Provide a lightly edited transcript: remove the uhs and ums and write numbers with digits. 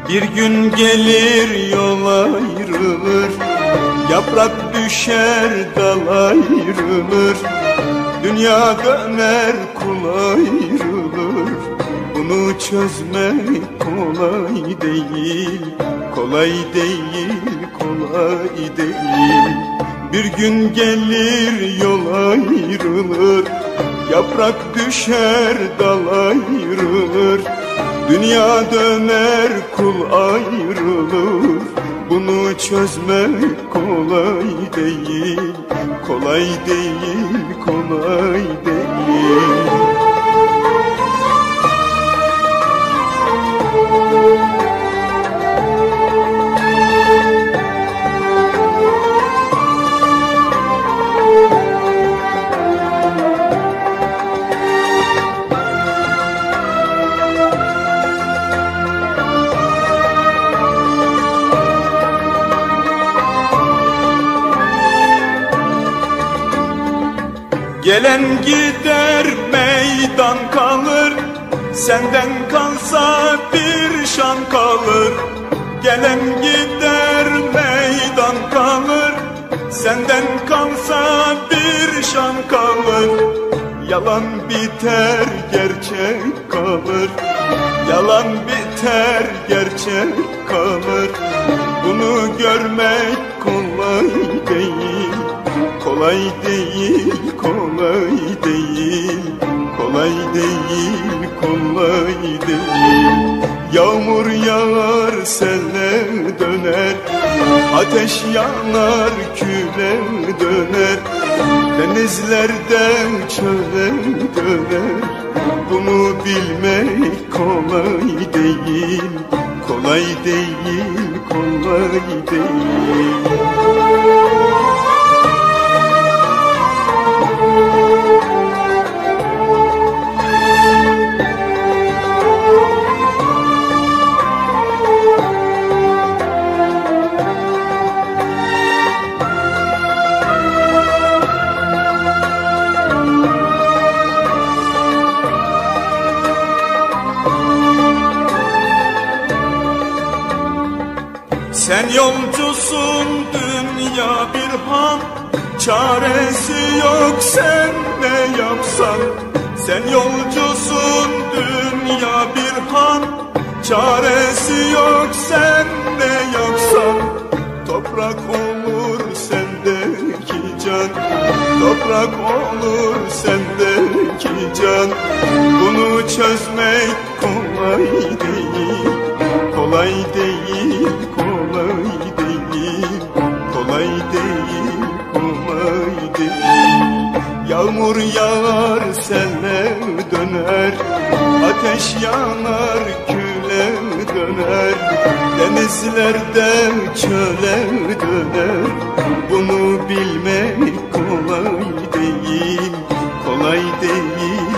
Bir gün gelir yol ayrılır, yaprak düşer dal ayrılır, dünya döner kul ayrılır. Bunu çözmek kolay değil, kolay değil, kolay değil. Bir gün gelir yol ayrılır, yaprak düşer dal ayrılır, dünya döner kul ayrılır. Bunu çözmek kolay değil, kolay değil, kolay değil. Gelen gider meydan kalır, senden kalsa bir şan kalır. Gelen gider meydan kalır, senden kalsa bir şan kalır. Yalan biter gerçek kalır, yalan biter gerçek kalır. Bunu görmek kolay değil, kolay değil, kolay değil, kolay değil, kolay değil. Yağmur yağar sele döner, ateş yanar küle döner, denizlerden çöle döner. Bunu bilmek kolay değil, kolay değil, kolay değil. Sen yolcusun dünya bir han, çaresi yok sen ne yapsan. Sen yolcusun dünya bir han, çaresi yok sen ne yapsan. Toprak olur sendeki can, toprak olur sendeki can. Bunu çözmek kolay değil, kolay değil, kolay değil, kolay değil, kolay değil. Yağmur yağar sele döner, ateş yanar küle döner, denizlerde çöle döner. Bunu bilmek kolay değil, kolay değil,